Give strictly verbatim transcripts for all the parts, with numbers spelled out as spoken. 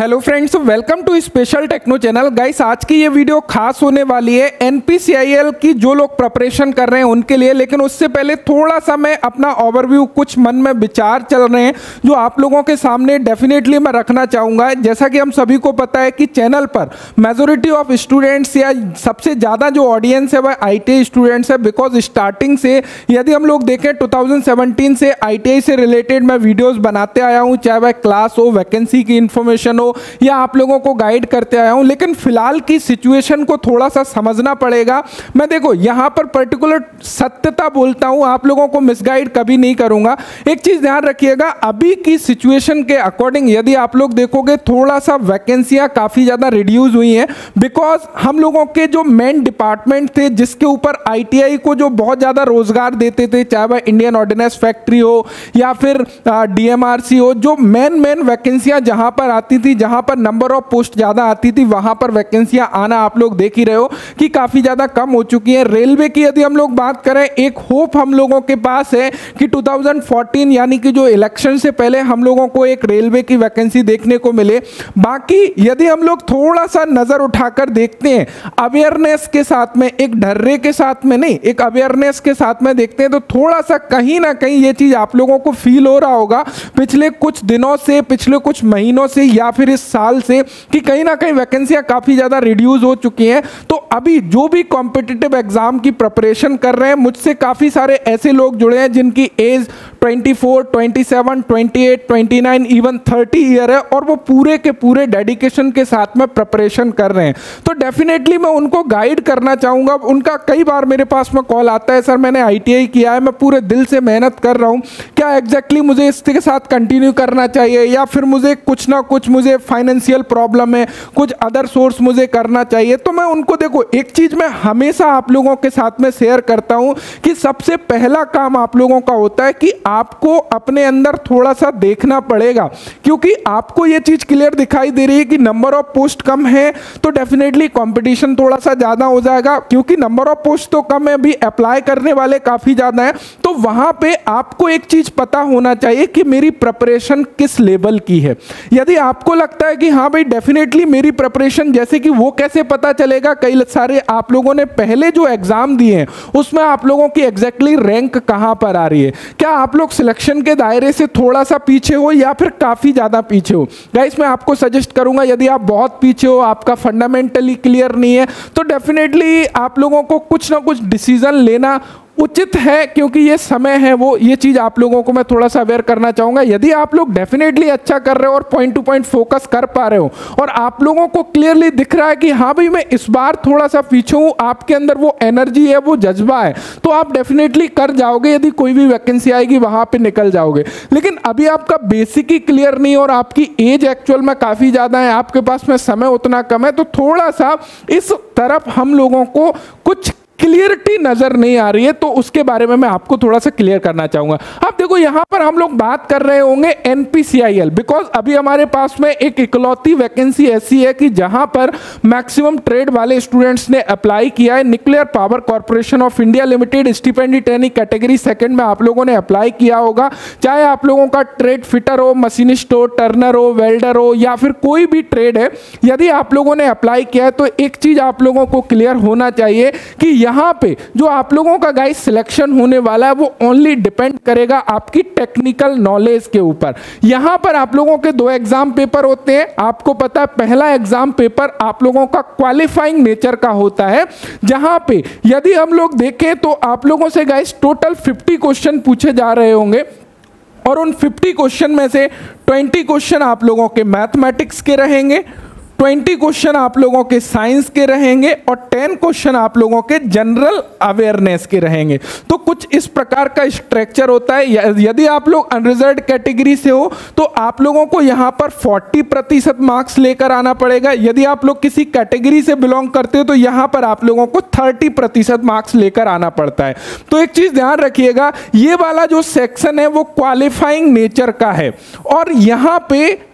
Hello friends, welcome to special techno channel. Guys, आज की ये वीडियो खास होने वाली है एनपीसीआईएल की जो लोग प्रिपरेशन कर रहे हैं उनके लिए। लेकिन उससे पहले थोड़ा सा मैं अपना ओवरव्यू, कुछ मन में विचार चल रहे हैं जो आप लोगों के सामने डेफिनेटली मैं रखना चाहूँगा। जैसा कि हम सभी को पता है कि चैनल पर मेजोरिटी ऑफ स्टूडेंट्स या सबसे ज़्यादा जो ऑडियंस है वह आईटीआई स्टूडेंट्स है। बिकॉज स्टार्टिंग से यदि हम लोग देखें टू थाउजेंड सेवेंटीन से आईटीआई से रिलेटेड मैं वीडियोज़ बनाते आया हूँ, चाहे वह क्लास हो, वैकेंसी की इन्फॉर्मेशन हो या आप लोगों को गाइड करते आया हूं। लेकिन फिलहाल की सिचुएशन को थोड़ा सा समझना पड़ेगा। मैं देखो यहां पर पर्टिकुलर सत्यता बोलता हूं, आप लोगों को मिसगाइड कभी नहीं करूंगा। एक चीज ध्यान रखिएगा, अभी की सिचुएशन के अकॉर्डिंग यदि आप लोग देखोगे थोड़ा सा वैकेंसियां काफी ज्यादा रिड्यूस हुई हैं। बिकॉज हम लोगों के जो मेन डिपार्टमेंट थे जिसके ऊपर आईटीआई को जो बहुत ज्यादा रोजगार देते थे, चाहे वह इंडियन ऑर्डिनेंस फैक्ट्री हो या फिर डीएमआरसी हो, जो मेन मेन वैकेंसियां जहां पर आती थी, जहां पर नंबर ऑफ पोस्ट ज्यादा आती थी, वहां पर वैकेंसियां आना आप लोग देख ही रहे हो कि काफी ज्यादा कम हो चुकी है। रेलवे की यदि हम लोग बात करें, एक होप हम लोगों के पास है कि टू थाउजेंड फोर्टीन यानी कि जो इलेक्शन से पहले हम लोगों को एक रेलवे की वैकेंसी देखने को मिले। बाकी यदि हम लोग थोड़ा सा नजर उठाकर देखते हैं, अवेयरनेस के साथ में, एक ढर्रे के साथ में नहीं, एक अवेयरनेस के साथ में देखते हैं, तो थोड़ा सा कहीं ना कहीं ये चीज आप लोगों को फील हो रहा होगा पिछले कुछ दिनों से, पिछले कुछ महीनों से या फिर इस साल से, कि कहीं ना कहीं वैकेंसियां काफी ज्यादा रिड्यूस हो चुकी हैं। तो अभी जो भी कॉम्पिटिटिव एग्जाम की प्रिपरेशन कर रहे हैं, मुझसे काफी सारे ऐसे लोग जुड़े हैं जिनकी age twenty four, twenty seven, twenty eight, twenty nine, even thirty year है और वो पूरे के पूरे डेडिकेशन के साथ में प्रिपरेशन कर रहे हैं। तो डेफिनेटली मैं उनको गाइड करना चाहूंगा। उनका कई बार मेरे पास में कॉल आता है, सर मैंने आईटीआई किया है, मैं पूरे दिल से मेहनत कर रहा हूं, क्या एग्जैक्टली मुझे इसके साथ कंटिन्यू करना चाहिए या फिर मुझे कुछ ना कुछ, मुझे फाइनेंशियल प्रॉब्लम है, कुछ अदर सोर्स मुझे करना चाहिए। तो मैं उनको, देखो एक चीज मैं हमेशा आप लोगों के साथ में शेयर करता हूं कि सबसे पहला काम आप लोगों का होता है कि आपको अपने अंदर थोड़ा सा देखना पड़ेगा। क्योंकि आपको यह चीज क्लियर दिखाई दे रही है कि नंबर ऑफ पोस्ट कम है तो डेफिनेटली कंपटीशन थोड़ा सा ज्यादा हो जाएगा। क्योंकि नंबर ऑफ पोस्ट तो कम है, अभी अप्लाई करने वाले काफी ज्यादा है। तो वहां पे आपको एक चीज पता होना चाहिए कि मेरी प्रिपरेशन किस लेवल की है। यदि आपको लगता है कि हाँ भाई डेफिनेटली मेरी प्रिपरेशन, जैसे कि वो कैसे पता चलेगा, कई सारे आप लोगों ने पहले जो एग्जाम दिए हैं उसमें आप लोगों की एग्जैक्टली रैंक कहां पर आ रही है, क्या आप लोग सिलेक्शन के दायरे से थोड़ा सा पीछे हो या फिर काफी ज्यादा पीछे हो। गाइस, मैं आपको सजेस्ट करूंगा, यदि आप बहुत पीछे हो, आपका फंडामेंटली क्लियर नहीं है, तो डेफिनेटली आप लोगों को कुछ ना कुछ डिसीजन लेना उचित है। क्योंकि ये समय है, वो ये चीज आप लोगों को मैं थोड़ा सा अवेयर करना चाहूंगा। यदि आप लोग डेफिनेटली अच्छा कर रहे हो और पॉइंट टू पॉइंट फोकस कर पा रहे हो और आप लोगों को क्लियरली दिख रहा है कि हाँ भाई मैं इस बार थोड़ा सा पीछे हूं, आपके अंदर वो एनर्जी है, वो जज्बा है, तो आप डेफिनेटली कर जाओगे। यदि कोई भी वैकेंसी आएगी वहां पे निकल जाओगे। लेकिन अभी आपका बेसिक ही क्लियर नहीं और आपकी एज एक्चुअल में काफी ज्यादा है, आपके पास में समय उतना कम है, तो थोड़ा सा इस तरफ हम लोगों को कुछ क्लियरिटी नजर नहीं आ रही है। तो उसके बारे में मैं आपको थोड़ा सा क्लियर करना चाहूंगा। अब देखो यहां पर हम लोग बात कर रहे होंगे एनपीसीआईएल, बिकॉज अभी हमारे पास में एक इकलौती वैकेंसी ऐसी है कि जहां पर मैक्सिमम ट्रेड वाले स्टूडेंट्स ने अप्लाई किया है। Nuclear power corporation of India limited stipendiary training category second में आप लोगों ने अप्लाई किया होगा। चाहे आप लोगों का ट्रेड फिटर हो, मशीनिस्ट हो, टर्नर हो, वेल्डर हो या फिर कोई भी ट्रेड है, यदि आप लोगों ने अप्लाई किया है तो एक चीज आप लोगों को क्लियर होना चाहिए कि यहां पे जो आप लोगों का गाइस सिलेक्शन होने वाला है वो ओनली डिपेंड करेगा आपकी टेक्निकल नॉलेज के ऊपर। यहां पर आप लोगों के दो एग्जाम पेपर होते हैं। आपको पता है पहला एग्जाम पेपर आप लोगों का क्वालिफाइंग नेचर का होता है, जहां पे यदि हम लोग देखें तो आप लोगों से गाइस टोटल फिफ्टी क्वेश्चन पूछे जा रहे होंगे और उन फिफ्टी क्वेश्चन में से ट्वेंटी क्वेश्चन आप लोगों के मैथमेटिक्स के रहेंगे, ट्वेंटी क्वेश्चन आप लोगों के साइंस के रहेंगे और टेन क्वेश्चन आप लोगों के जनरल अवेयरनेस के रहेंगे। तो कुछ इस प्रकार का स्ट्रक्चर होता है। यदि आप लोग अनरिजर्व्ड कैटेगरी से हो तो आप लोगों को यहां पर चालीस प्रतिशत मार्क्स लेकर आना पड़ेगा। यदि आप लोग किसी कैटेगरी से बिलोंग करते हो तो यहां पर आप लोगों को तीस प्रतिशत मार्क्स लेकर आना पड़ता है। तो एक चीज ध्यान रखिएगा, ये वाला जो सेक्शन है वो क्वालिफाइंग नेचर का है और यहां पे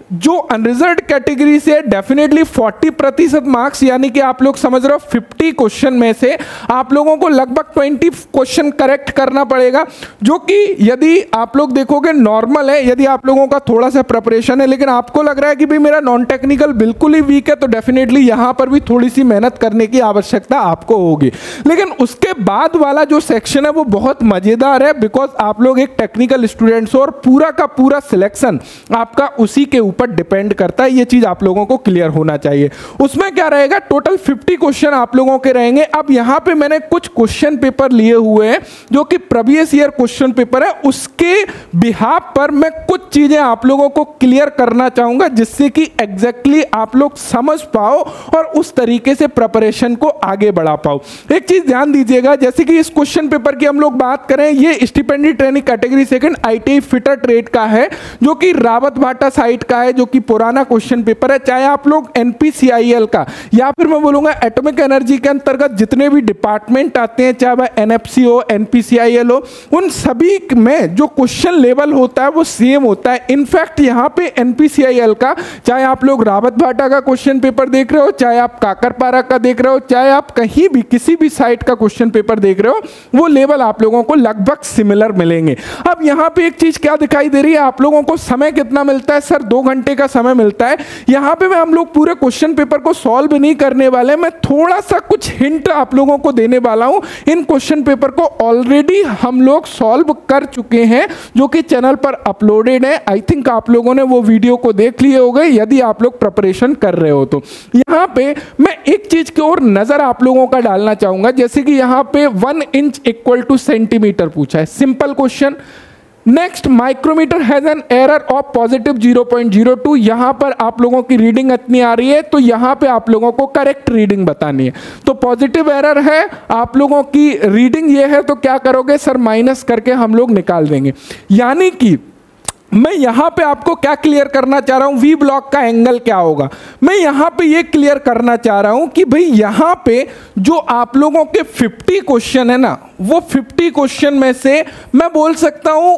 जो अनरिजर्व्ड कैटेगरी से डेफिनेटली चालीस प्रतिशत मार्क्स, यानी कि आप लोग समझ रहे हो पचास क्वेश्चन में से आप लोगों को लगभग बीस क्वेश्चन करेक्ट करना पड़ेगा, जो कि यदि आप लोग देखोगे नॉर्मल है यदि आप लोगों का थोड़ा सा प्रिपरेशन है। लेकिन आपको लग रहा है कि भाई मेरा नॉन टेक्निकल बिल्कुल ही वीक है, तो डेफिनेटली यहां पर भी थोड़ी सी मेहनत करने की आवश्यकता आपको होगी। लेकिन उसके बाद वाला जो सेक्शन है वो बहुत मजेदार है, बिकॉज आप लोग एक टेक्निकल स्टूडेंट्स हो और पूरा का पूरा सिलेक्शन आपका उसी के ऊपर डिपेंड करता है। ये चीज आप लोगों को क्लियर होना चाहिए। उसमें क्या रहेगा, टोटल पचास क्वेश्चन आप लोगों के रहेंगे। अब यहां पे मैंने कुछ क्वेश्चन पेपर लिए हुए हैं जो कि प्रीवियस ईयर क्वेश्चन पेपर है, उसके बिहाफ पर मैं कुछ चीजें आप लोगों को क्लियर करना चाहूंगा, जिससे कि एग्जैक्टली आप लोग समझ पाओ और उस तरीके से प्रिपरेशन को आगे बढ़ा पाओ। एक चीज ध्यान दीजिएगा, जैसे कि इस क्वेश्चन पेपर की हम लोग बात करें, ये stipendiary training category second ITI fitter trade का है, जो कि रावत भाटा साइट का है, जो कि पुराना क्वेश्चन पेपर है। चाहे आप लोग एनपीसीआईएल का या फिर मैं बोलूंगा एटॉमिक एनर्जी के अंतर्गत जितने भी डिपार्टमेंट आते हैं, चाहे वह एनएफसी हो, एनपीसीआईएल हो, उन सभी में जो क्वेश्चन लेवल होता है वो सेम होता है। इनफैक्ट यहाँ पे एनपीसीआईएल का, चाहे आप लोग रावत भाटा का क्वेश्चन पेपर देख रहे हो, चाहे आप काकरपारा का देख रहे हो, चाहे आप कहीं भी किसी भी साइट का क्वेश्चन पेपर देख रहे हो, वो लेवल आप लोगों को लगभग सिमिलर मिलेंगे। अब यहाँ पे एक चीज क्या दिखाई दे रही है, आप लोगों को समय कितना मिलता है? सर दो घंटे का समय मिलता है। यहाँ पे मैं हम लोग पूरे क्वेश्चन पेपर को सॉल्व नहीं करने वाले, मैं थोड़ा सा कुछ हिंट आप लोगों को देने वाला हूं। इन क्वेश्चन पेपर को ऑलरेडी हम लोग सॉल्व कर चुके हैं, जो कि चैनल पर अपलोडेड है। आई थिंक आप लोगों ने वो वीडियो को देख लिए होंगे यदि आप लोग प्रिपरेशन कर रहे हो तो। यहाँ पे मैं एक चीज की ओर नजर आप लोगों का डालना चाहूंगा, जैसे कि यहाँ पे one inch equal to centimeter पूछा है, simple question. Next, micrometer has an error of positive zero point zero two. यहां पर आप लोगों की रीडिंग इतनी आ रही है, तो यहां पे आप लोगों को करेक्ट रीडिंग बतानी है। तो पॉजिटिव एरर है, आप लोगों की रीडिंग ये है, तो क्या करोगे सर? माइनस करके हम लोग निकाल देंगे। यानी कि मैं यहां पे आपको क्या क्लियर करना चाह रहा हूं, वी ब्लॉक का एंगल क्या होगा। मैं यहां पे ये क्लियर करना चाह रहा हूं कि भाई यहां पे जो आप लोगों के पचास क्वेश्चन है ना, वो पचास क्वेश्चन में से मैं बोल सकता हूं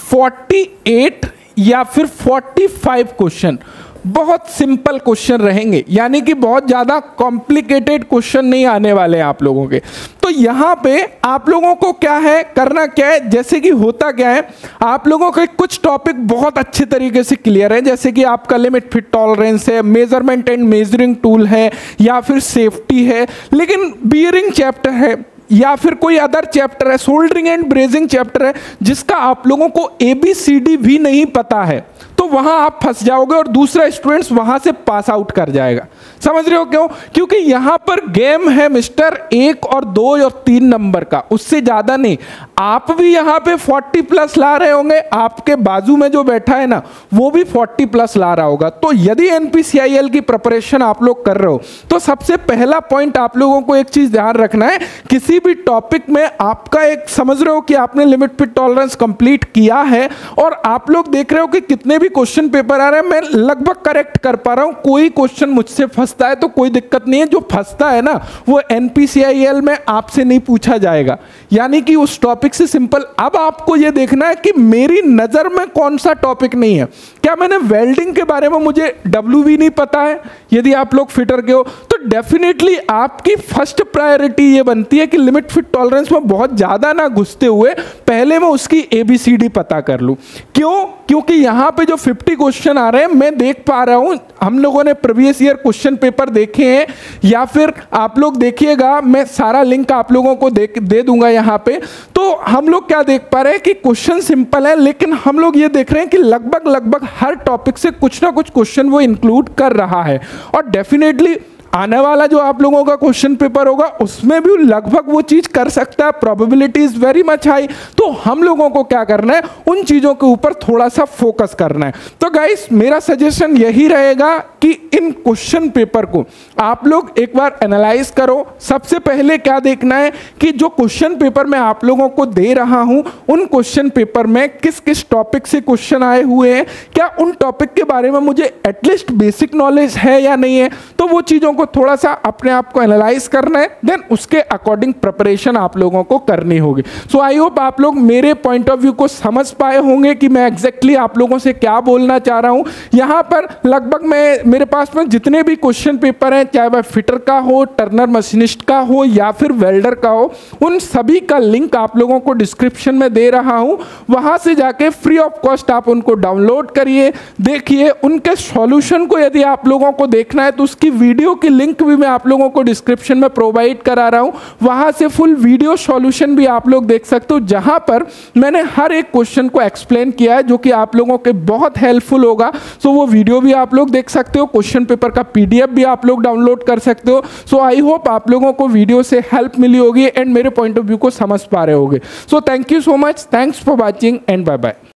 अड़तालीस या फिर पैंतालीस क्वेश्चन बहुत सिंपल क्वेश्चन रहेंगे, यानी कि बहुत ज्यादा कॉम्प्लिकेटेड क्वेश्चन नहीं आने वाले हैं आप लोगों के। तो यहां पे आप लोगों को क्या है करना, क्या है, जैसे कि होता क्या है, आप लोगों के कुछ टॉपिक बहुत अच्छे तरीके से क्लियर है, जैसे कि आपका लिमिट फिट टॉलरेंस है, मेजरमेंट एंड मेजरिंग टूल है, या फिर सेफ्टी है। लेकिन बियरिंग चैप्टर है, या फिर कोई अदर चैप्टर है, सोल्डरिंग एंड ब्रेजिंग चैप्टर है, जिसका आप लोगों को एबीसीडी भी नहीं पता है, तो वहां आप फंस जाओगे और दूसरा स्टूडेंट्स वहां से पास आउट कर जाएगा। समझ रहे हो क्यों? क्योंकि यहां पर गेम है मिस्टर एक और दो और तीन नंबर का, उससे ज्यादा नहीं। आप भी यहां पे चालीस प्लस ला रहे होंगे, आपके बाजू में जो बैठा है ना वो भी चालीस प्लस ला रहा होगा। तो यदि एनपीसीआईएल की प्रिपरेशन आप लोग कर रहे हो, तो सबसे पहला पॉइंट आप लोगों को एक चीज ध्यान रखना है, किसी भी टॉपिक में आपका एक समझ रहे हो कि आपने लिमिट फिट टॉलरेंस कंप्लीट किया है और आप लोग देख रहे हो कि कितने भी क्वेश्चन पेपर आ रहे हैं, मैं लगभग करेक्ट कर पा रहा हूं। कोई क्वेश्चन मुझसे फंसता है तो कोई दिक्कत नहीं है, जो फंसता है ना वो एनपीसीआईएल में आपसे नहीं पूछा जाएगा, यानी कि उस टॉपिक से सिंपल। अब आपको यह देखना है कि मेरी नजर में कौन सा टॉपिक नहीं है। क्या मैंने वेल्डिंग के बारे में मुझे डब्ल्यू भी नहीं पता है? यदि आप लोग फिटर के हो तो डेफिनेटली आपकी फर्स्ट प्रायोरिटी ये बनती है कि लिमिट फिट टॉलरेंस में बहुत ज्यादा ना घुसते हुए पहले मैं उसकी एबीसीडी पता कर लूं। क्यों? क्योंकि यहां पे जो पचास क्वेश्चन आ रहे हैं, मैं देख पा रहा हूं, हम लोगों ने प्रीवियस ईयर क्वेश्चन पेपर देखे हैं, या फिर आप लोग देखिएगा, मैं सारा लिंक आप लोगों को दे, दे दूंगा यहां पे। तो हम लोग क्या देख पा रहे हैं कि क्वेश्चन सिंपल है, लेकिन हम लोग ये देख रहे हैं कि लगभग लगभग हर टॉपिक से कुछ ना कुछ क्वेश्चन वो इंक्लूड कर रहा है। और डेफिनेटली आने वाला जो आप लोगों का क्वेश्चन पेपर होगा उसमें भी लगभग वो चीज कर सकता है, probability is very much high. तो हम लोगों को क्या करना है, उन चीजों के ऊपर थोड़ा सा फोकस करना है। तो गाइस मेरा सजेशन यही रहेगा कि इन क्वेश्चन पेपर को आप लोग एक बार एनालाइज करो। सबसे पहले क्या देखना है कि जो क्वेश्चन पेपर मैं आप लोगों को दे रहा हूं, उन क्वेश्चन पेपर में किस किस टॉपिक से क्वेश्चन आए हुए हैं, क्या उन टॉपिक के बारे में मुझे एटलीस्ट बेसिक नॉलेज है या नहीं है। तो तो वो चीज़ों को थोड़ा सा अपने आप को एनालाइज करना है, देन उसके अकॉर्डिंग प्रिपरेशन आप लोगों को करनी होगी। सो आई होप आप लोग मेरे पॉइंट ऑफ व्यू को समझ पाए होंगे कि मैं एग्जैक्टली आप लोगों से क्या बोलना चाह रहा हूं। यहां पर लगभग मैं मेरे पास में जितने भी क्वेश्चन पेपर हैं, चाहे वह फिटर का हो, टर्नर मशीनिस्ट का हो या फिर वेल्डर का हो, उन सभी का लिंक आप लोगों को डिस्क्रिप्शन में दे रहा हूं। वहां से जाके फ्री ऑफ कॉस्ट आप उनको डाउनलोड करिए, देखिए उनके सॉल्यूशन को। यदि आप लोगों को देखना है तो उसकी वीडियो की लिंक भी मैं आप लोगों को डिस्क्रिप्शन में प्रोवाइड करा रहा हूं। वहां से फुल वीडियो सॉल्यूशन भी आप लोग देख सकते हो, जहां पर मैंने हर एक क्वेश्चन को एक्सप्लेन किया है, जो कि आप लोगों के बहुत हेल्पफुल होगा। सो वो वीडियो भी आप लोग देख सकते हो, क्वेश्चन पेपर का पीडीएफ भी आप लोग डाउनलोड कर सकते हो। सो आई होप आप लोगों को वीडियो से हेल्प मिली होगी एंड मेरे पॉइंट ऑफ व्यू को समझ पा रहे होगे। So thank you so much, thanks for watching and bye bye.